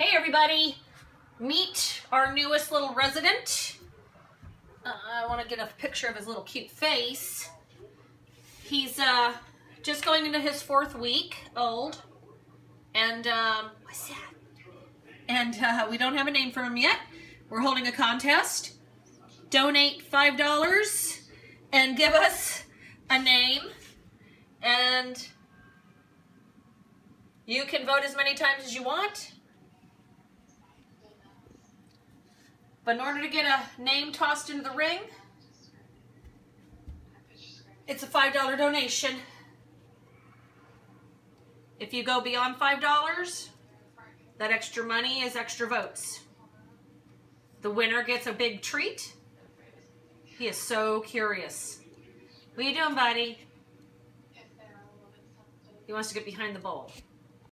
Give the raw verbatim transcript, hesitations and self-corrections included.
Hey everybody, meet our newest little resident. Uh, I want to get a picture of his little cute face. He's uh, just going into his fourth week old, and um, what's that? And uh, we don't have a name for him yet. We're holding a contest. Donate five dollars and give us a name, and you can vote as many times as you want. But in order to get a name tossed into the ring, it's a five dollar donation. If you go beyond five dollars, that extra money is extra votes. The winner gets a big treat. He is so curious. What are you doing, buddy? He wants to get behind the bowl.